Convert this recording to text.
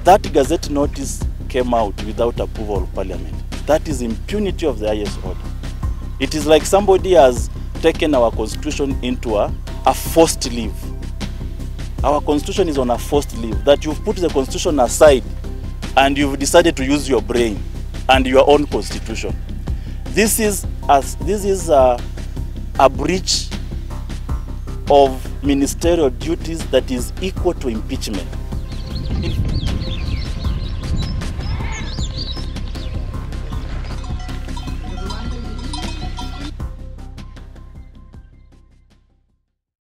That Gazette notice came out without approval of Parliament. That is impunity of the highest order. It is like somebody has taken our constitution into a forced leave. Our constitution is on a forced leave, that you've put the constitution aside and you've decided to use your brain and your own constitution. This is a breach of ministerial duties that is equal to impeachment.